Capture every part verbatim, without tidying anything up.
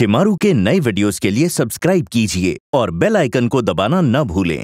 शिमारू के नए वीडियोस के लिए सब्सक्राइब कीजिए और बेल आइकन को दबाना न भूलें।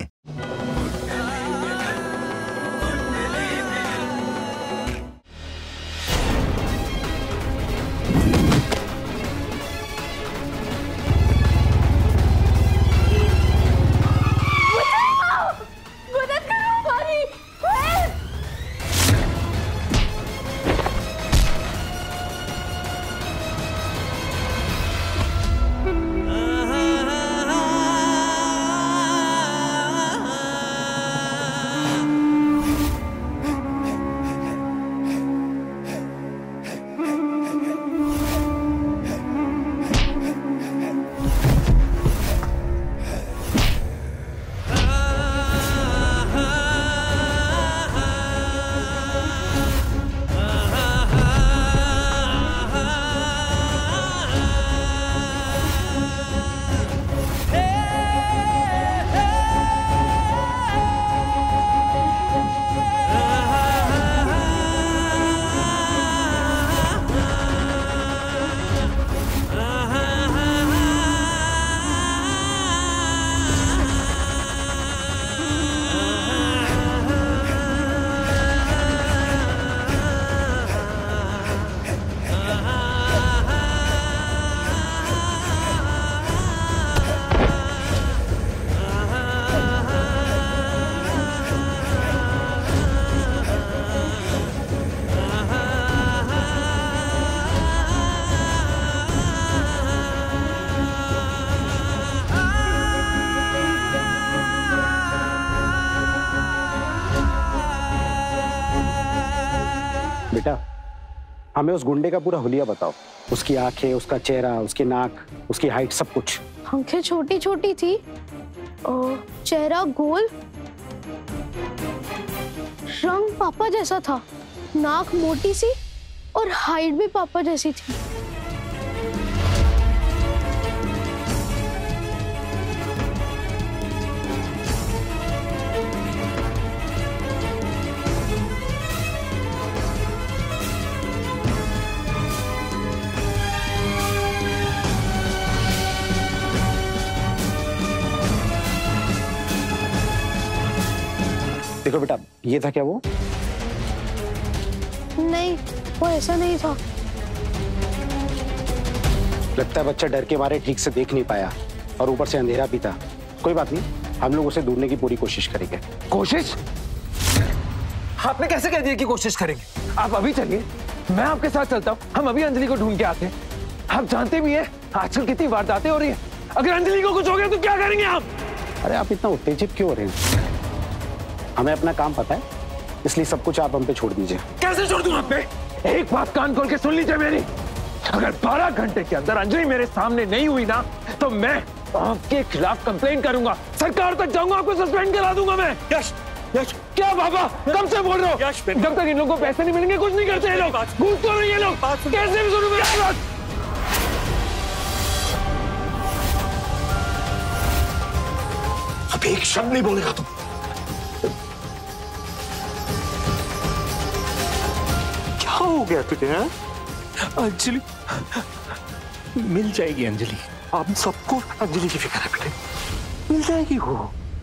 हमें उस गुंडे का पूरा हुलिया बताओ, उसकी आंखें, उसका चेहरा, उसकी नाक, उसकी हाइट, सब कुछ। आंखें छोटी छोटी थी और चेहरा गोल, रंग पापा जैसा था, नाक मोटी सी और हाइट भी पापा जैसी थी। देखो बेटा, ये था क्या वो? नहीं, वो ऐसा नहीं था। लगता है बच्चा डर के मारे ठीक से देख नहीं पाया और ऊपर से अंधेरा भी था। कोई बात नहीं, हम लोग उसे ढूंढने की पूरी कोशिश करेंगे। कोशिश? आपने कैसे कह दिया कि कोशिश करेंगे? आप अभी चलिए, मैं आपके साथ चलता हूँ। हम अभी अंजलि को ढूंढ के आते हैं। आप जानते भी हैं आजकल कितनी वारदातें हो रही है। अगर अंजलि को कुछ हो गया तो क्या करेंगे आप? अरे आप इतना उत्तेजित क्यों हो रहे हैं? हमें अपना काम पता है, इसलिए सब कुछ आप हम पे छोड़ दीजिए। कैसे छोड़ दूं आप पे? एक बात कान खोल के सुन लीजिए मेरी। अगर बारह घंटे के अंदर अंजलि मेरे सामने नहीं हुई ना, तो मैं आपके खिलाफ कंप्लेंट करूंगा, सरकार तक जाऊंगा, आपको सस्पेंड करा दूंगा मैं। यश, यश, क्या बाबा, कब से बोल रहे हो? यश, जब तक इन लोगों को पैसे नहीं मिलेंगे कुछ नहीं करते ये लोग। घूस खोर हैं ये लोग। कैसे भी सुनूं मेरी बात? अब एक शब्द नहीं बोलेगा तुम। हो गया तुझे? अंजलि मिल जाएगी। अंजलि, आप सबको अंजलि की फिक्र है बेटे, मिल जाएगी वो।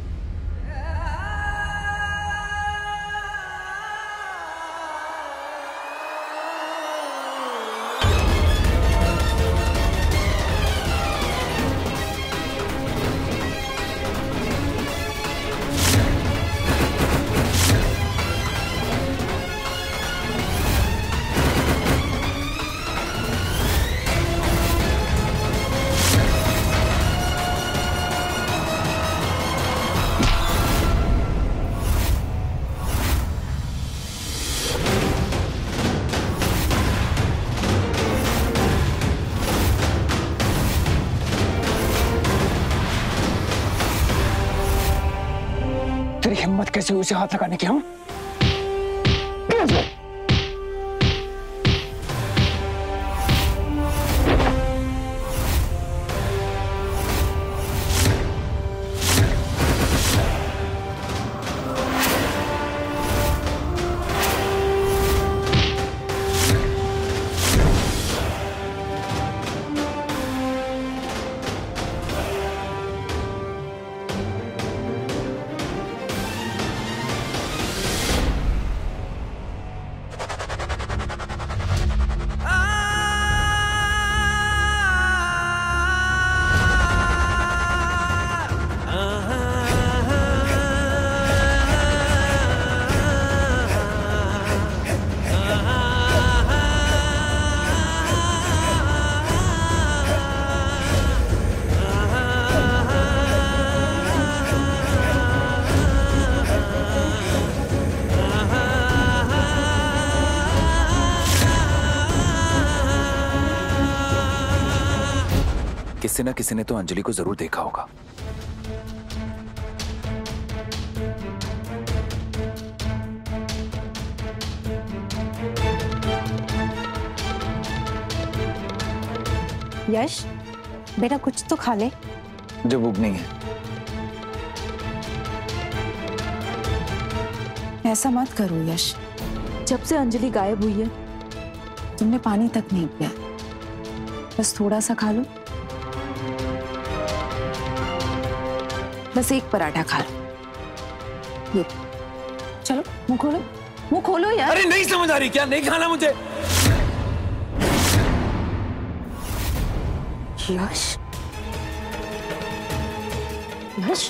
तेरी हिम्मत कैसे हुई उसे हाथ लगाने की? हम कैसे? किसी ना किसी ने तो अंजलि को जरूर देखा होगा। यश बेटा कुछ तो खा ले। जो भूख नहीं है। ऐसा मत करो यश, जब से अंजलि गायब हुई है तुमने पानी तक नहीं पिया। बस थोड़ा सा खा लो, बस एक पराठा खा लो। ये चलो मुंह खोलो, मुंह खोलो यार। अरे नहीं समझ आ रही क्या? नहीं खाना मुझे। यश यश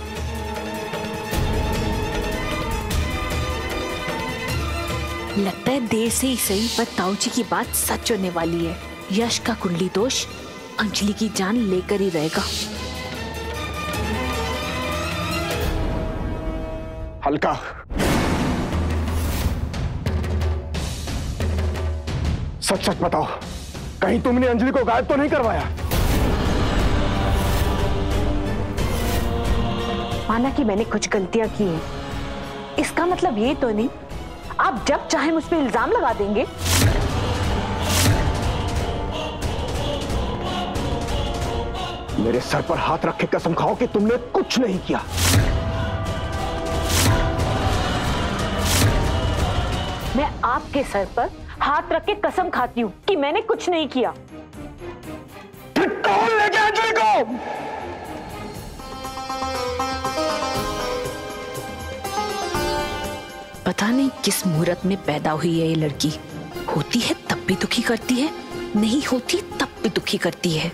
लगता है देर से ही सही पर ताऊ जी की बात सच होने वाली है। यश का कुंडली दोष अंजलि की जान लेकर ही रहेगा। अलका, सच सच बताओ, कहीं तुमने अंजलि को गायब तो नहीं करवाया? माना कि मैंने कुछ गलतियां की हैं, इसका मतलब ये तो नहीं आप जब चाहे मुझ पे इल्जाम लगा देंगे। मेरे सर पर हाथ रख के कसम खाओ कि तुमने कुछ नहीं किया। मैं आपके सर पर हाथ रख के कसम खाती हूँ कि मैंने कुछ नहीं किया। फिर कौन ले गया अंजलि को? पता नहीं किस मुहूर्त में पैदा हुई है ये लड़की। होती है तब भी दुखी करती है, नहीं होती तब भी दुखी करती है।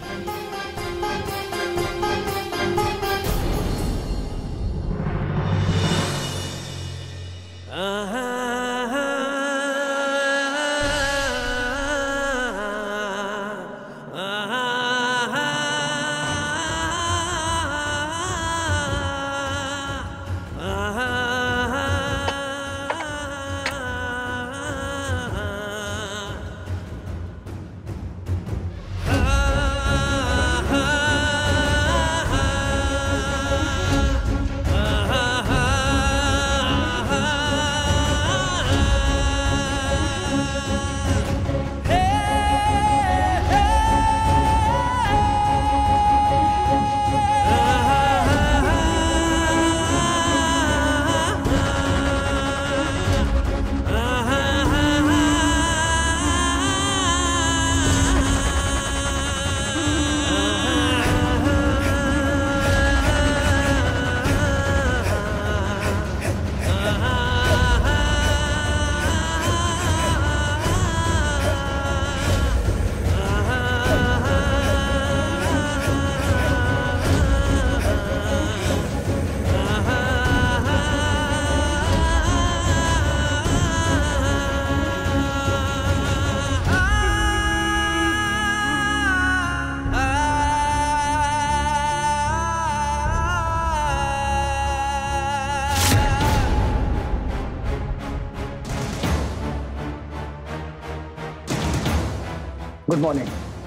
Good morning.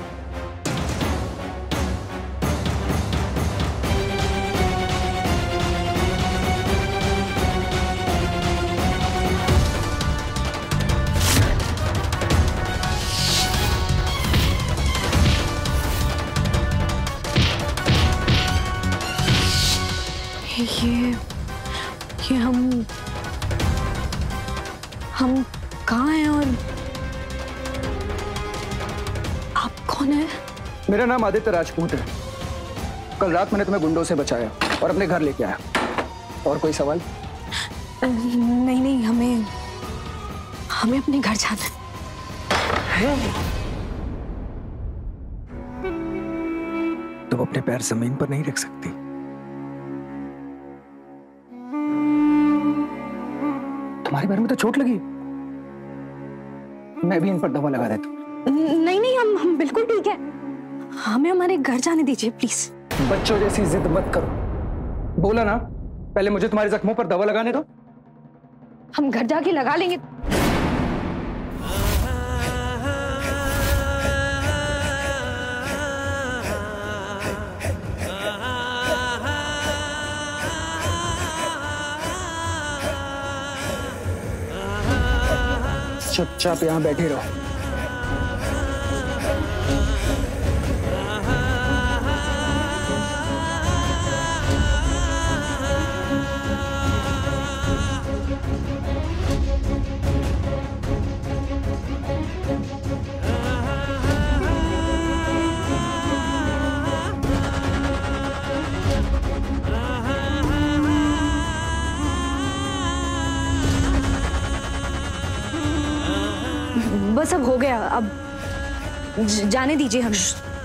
ये ये हम हम कहाँ हैं और आप कौन है? मेरा नाम आदित्य राजपूत है। कल रात मैंने तुम्हें गुंडों से बचाया और अपने घर लेके आया। और कोई सवाल? नहीं नहीं, हमें हमें अपने घर जाना है। तुम अपने पैर जमीन पर नहीं रख सकती? तुम्हारे पैर में तो चोट लगी। मैं भी इन पर दवा लगा देता हूँ। नहीं नहीं, हम हम बिल्कुल ठीक है। हमें हमारे घर जाने दीजिए प्लीज। बच्चों जैसी जिद मत करो। बोला ना, पहले मुझे तुम्हारे जख्मों पर दवा लगाने दो। हम घर जाके लगा लेंगे। चुपचाप यहाँ बैठे रहो। बस अब हो गया, अब जाने दीजिए हमें।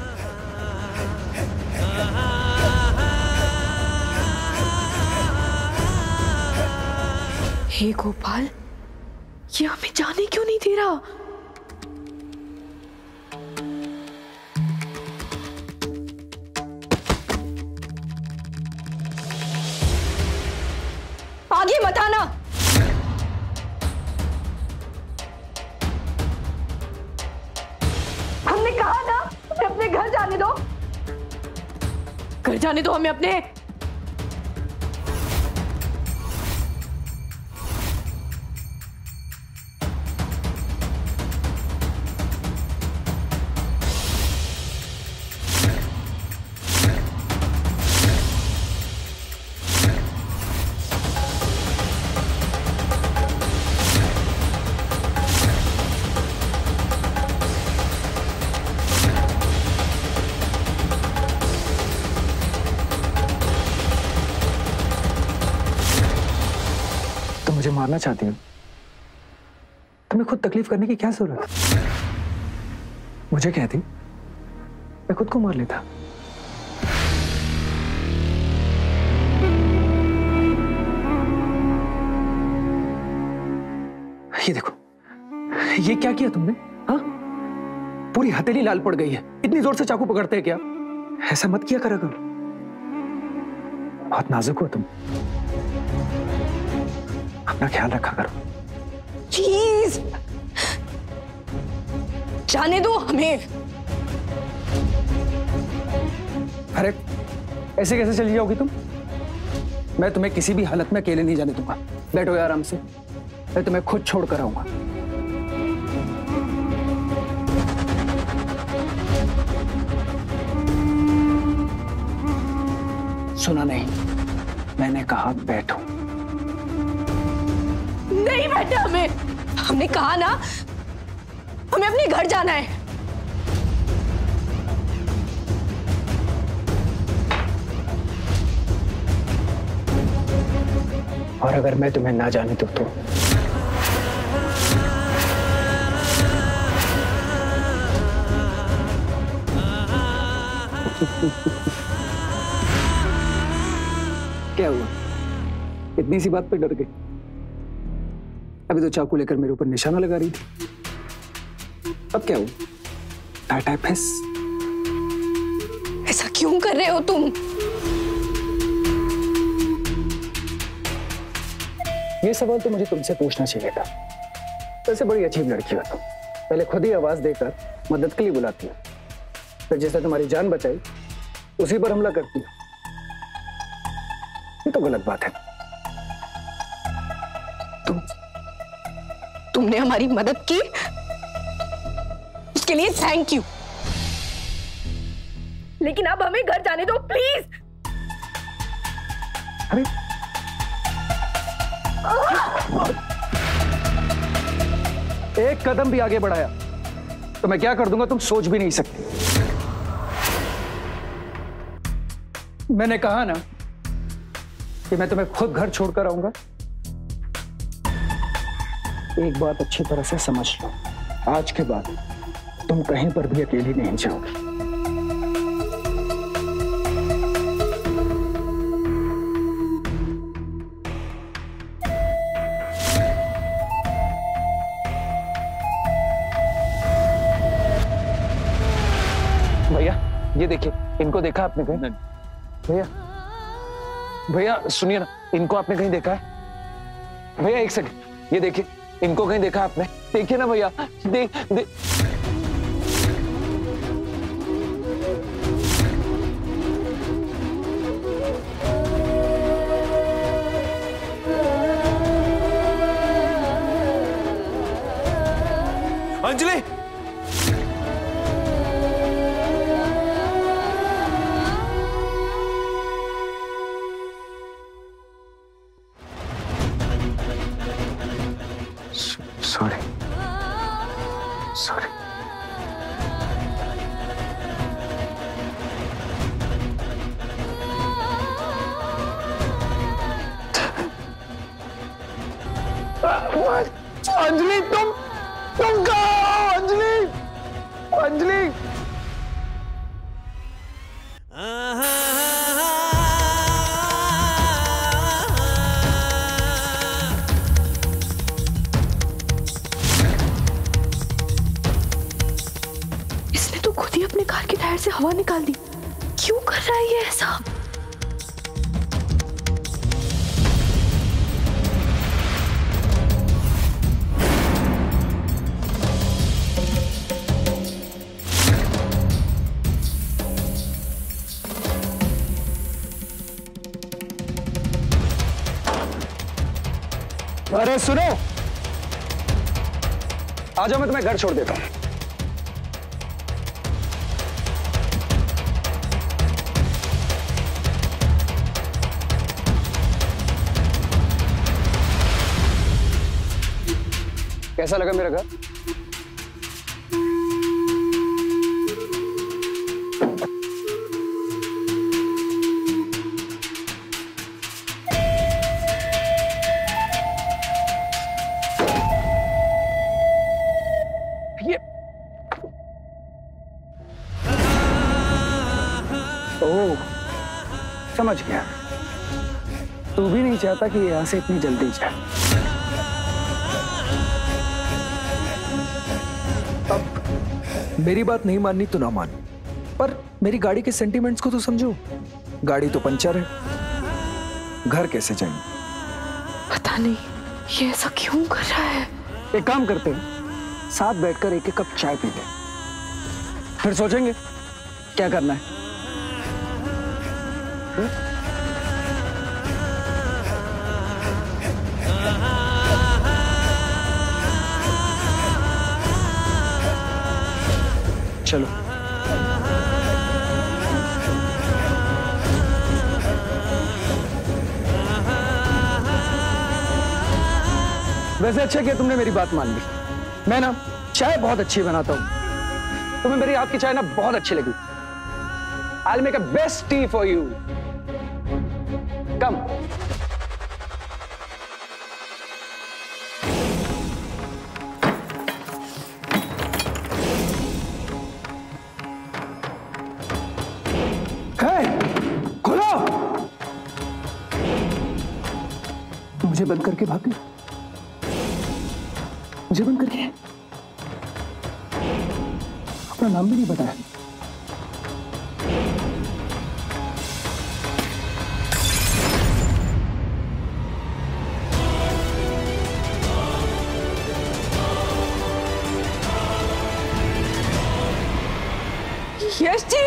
हे गोपाल, ये हमें जाने क्यों नहीं दे रहा? आगे मत आना। हमने कहा ना हमें अपने घर जाने दो, घर जाने दो हमें अपने। मुझे मारना चाहती हो? तुम्हें खुद तकलीफ करने की क्या जरूरत? मुझे कहती मैं खुद को मार लेता। ये देखो, ये क्या किया तुमने? हाँ, पूरी हथेली लाल पड़ गई है। इतनी जोर से चाकू पकड़ते हैं क्या? ऐसा मत किया करा करो, बहुत नाजुक हो तुम। अपना ख्याल रखा करो। प्लीज जाने दो हमें। अरे ऐसे कैसे चली जाओगी तुम? मैं तुम्हें किसी भी हालत में अकेले नहीं जाने दूंगा। बैठो आराम से, मैं तुम्हें खुद छोड़ कर आऊंगा। सुना नहीं? मैंने कहा बैठो। नहीं बैठे हमें, हमने कहा ना हमें अपने घर जाना है। और अगर मैं तुम्हें ना जाने दूं तो? क्या हुआ? इतनी सी बात पे डर गई? अभी तो चाकू लेकर मेरे ऊपर निशाना लगा रही थी। अब क्या हुआ? टाटा फैस। ऐसा क्यों कर रहे हो तुम? ये सवाल तो मुझे तुमसे पूछना चाहिए था। वैसे बड़ी अजीब लड़की हो तुम। पहले खुद ही आवाज देकर मदद के लिए बुलाती हो, फिर जैसे तुम्हारी जान बचाई उसी पर हमला करती हो। ये तो गलत बात है। तुम तुमने हमारी मदद की, उसके लिए थैंक यू। लेकिन अब हमें घर जाने दो प्लीज। अरे एक कदम भी आगे बढ़ाया तो मैं क्या कर दूंगा तुम सोच भी नहीं सकती। मैंने कहा ना कि मैं तुम्हें खुद घर छोड़कर आऊंगा। एक बात अच्छी तरह से समझ लो, आज के बाद तुम कहीं पर भी अकेली नहीं जाओगी। भैया ये देखिए, इनको देखा आपने कहीं? भैया भैया सुनिए ना, इनको आपने कहीं देखा है? भैया एक सेकंड, ये देखिए, इनको कहीं देखा आपने? देखिए ना भैया, देख दे। Anjali, sorry sorry. अंजलि तुम तुम कहाँ हो? अंजलि, अंजलि। इसने तो खुद ही अपने कार के टायर से हवा निकाल दी। क्यों कर रहा है ये ऐसा? अरे सुनो, आ जाओ, मैं तुम्हें घर छोड़ देता हूं। कैसा लगा मेरा घर? समझ गया, तू भी नहीं चाहता कि यहां से इतनी जल्दी जाए। अब मेरी बात नहीं माननी तो ना मान, पर मेरी गाड़ी के सेंटीमेंट्स को तो समझो। गाड़ी तो पंचर है, घर कैसे जाएंगे? पता नहीं ये ऐसा क्यों कर रहा है। एक काम करते हैं, साथ बैठकर एक एक कप चाय पीते हैं, फिर सोचेंगे क्या करना है। चलो। वैसे अच्छा किया तुमने मेरी बात मान ली। मैं ना चाय बहुत अच्छी बनाता हूं, तुम्हें मेरी हाथ की चाय ना बहुत अच्छी लगी। I'll make a best tea for you. Come. Hey, खोलो! मुझे बंद करके भाग गई। मुझे बंद करके अपना नाम भी नहीं बताया। यश जी,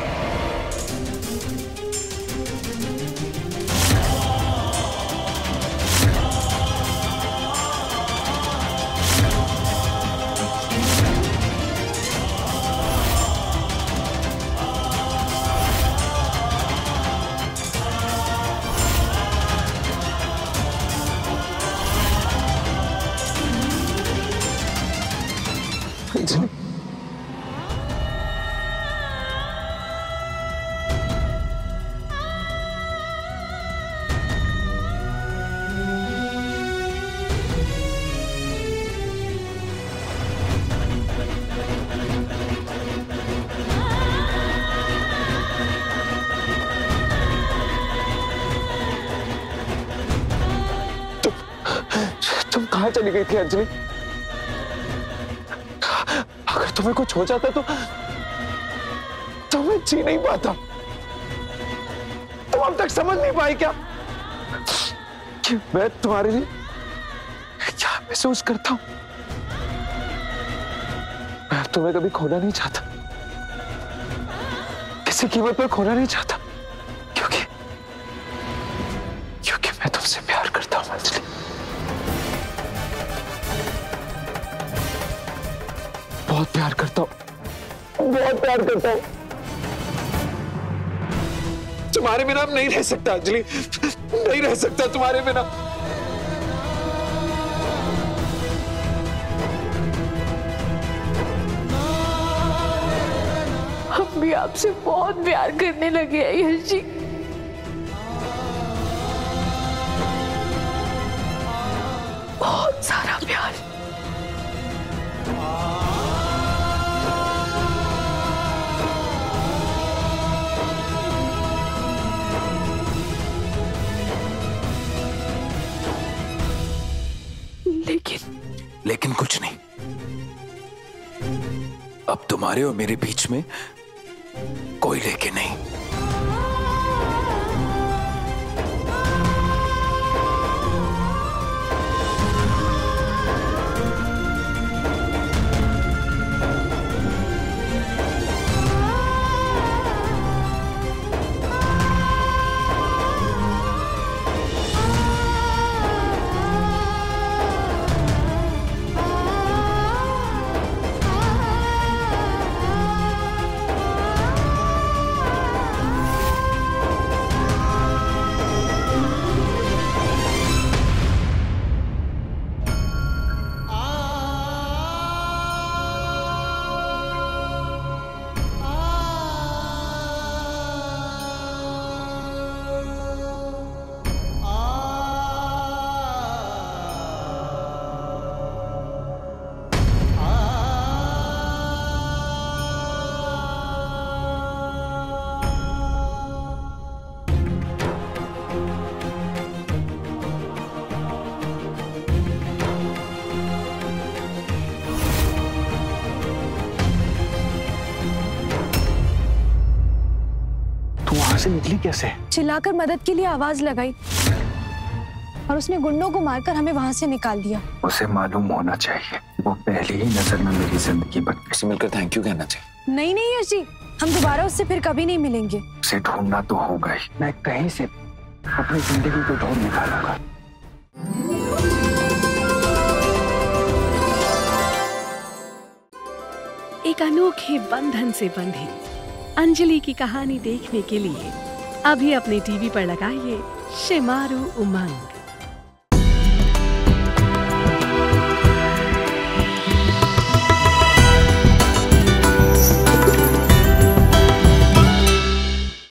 कहाँ चली गई थी अंजलि? अगर तुम्हें कुछ हो जाता तो तो मैं जी नहीं पाता। तुम अब तक समझ नहीं पाई क्या कि मैं तुम्हारे लिए क्या महसूस करता हूं? मैं तुम्हें कभी खोना नहीं चाहता, किसी कीमत पर खोना नहीं चाहता, क्योंकि क्योंकि मैं तुमसे प्यार करता हूं अंजलि। बहुत प्यार करता हूँ, बहुत प्यार करता हूँ। तुम्हारे बिना अब नहीं रह सकता अंजलि, नहीं रह सकता तुम्हारे बिना। हम भी आपसे बहुत प्यार करने लगे हैं यश जी। बहुत सारा प्यार। लेकिन लेकिन कुछ नहीं, अब तुम्हारे और मेरे बीच में कोई लेके नहीं। से निकली कैसे? चिल्लाकर मदद के लिए आवाज लगाई और उसने गुंडों को मारकर हमें वहां से निकाल दिया। उसे मालूम होना चाहिए, वो पहली ही नजर में मेरी जिंदगी बन गई। उसे मिलकर थैंक यू कहना चाहिए। नहीं नहीं यश जी, हम दोबारा उससे फिर कभी नहीं मिलेंगे। उसे ढूंढना तो होगा ही। मैं कहीं से अपनी जिंदगी को ढूंढ निकालूंगा। एक अनोखे बंधन से बंधी अंजलि की कहानी देखने के लिए अभी अपने टीवी पर लगाइए शिमारू उमंग।